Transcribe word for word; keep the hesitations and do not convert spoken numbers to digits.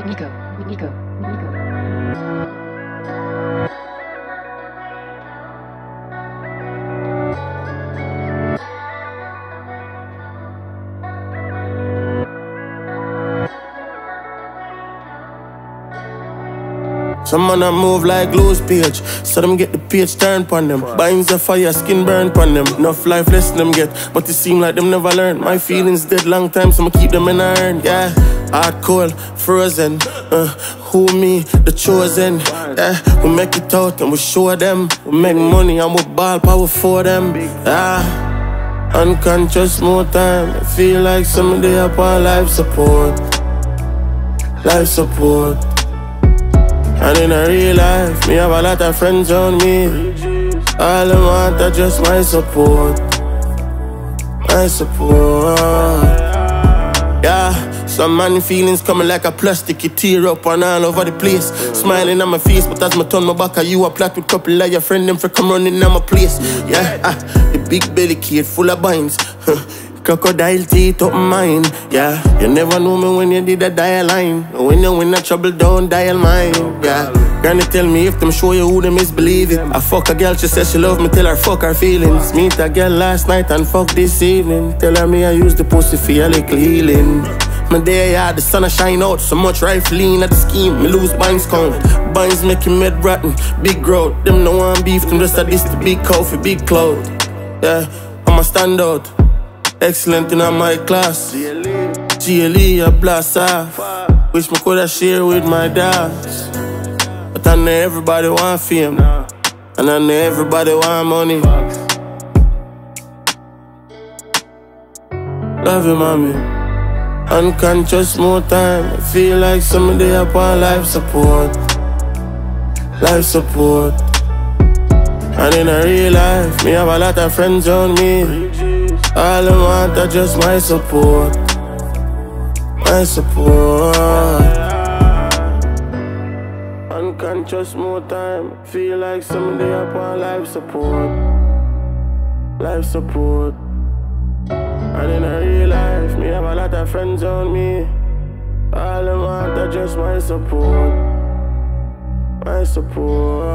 Nxxo, Nxxo, Nxxo. Some man a move like loose page, so them get the page turned pon them. Binds a fire, skin burn pon them. Enough life lesson them get, but it seem like them never learn. My feelings dead long time, so I'ma keep them in a urn. Yeah, hard cold, frozen. Uh, who me, the chosen? Yeah, we make it out and we show them. We make money and we ball power for them. Ah, unconscious more time. I feel like somebody up on life support, life support. And in a real life, me have a lot of friends on me. All I want are just my support, my support. Yeah, some man feelings coming like a plastic, you tear up and all over the place. Smiling on my face, but as I turn my back at you, I plot with couple of your friends, them for come running on my place. Yeah, ah, the big belly kid full of binds. Crocodile teeth up mine, yeah. You never know me when you did a dial line. When you win a trouble, don't dial mine, yeah. Granny tell me if them show you who them is, believe it. I fuck a girl, she says she love me, tell her fuck her feelings. Meet a girl last night and fuck this evening. Tell her me I use the pussy for a little healing. My day, yeah, the sun a shine out. So much rifling at the scheme, me lose binds count. Binds making med rotten, big growth. Them no one beef, them just a this the big cow for big cloud. Yeah, I'm a standout. Excellent in my class. G L E a blast off. Wish me coulda share with my dogs. But I know everybody want fame, and I know everybody want money. Love you, mommy. Unconscious more time. I feel like somebody up on life support, life support. And in a real life, me have a lot of friends on me. All I want are just my support, my support. Unconscious more time, feel like somebody up on life support, life support. And in a real life, me have a lot of friends on me. All I want are just my support, my support.